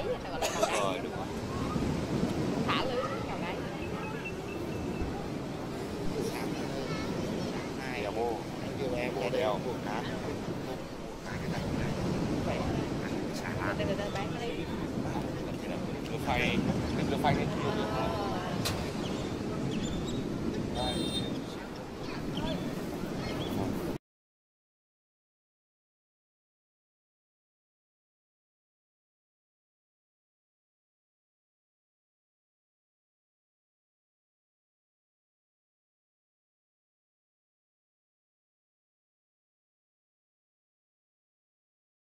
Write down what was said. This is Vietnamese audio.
người ta gọi là cầu đáy. Rồi, đúng rồi. Thả lưới cầu đáy. Hai là vô. Nhiều em Vô đeo. buồn cá. Cái này xả lan. Đây bán nó đi. Cứ phay đi.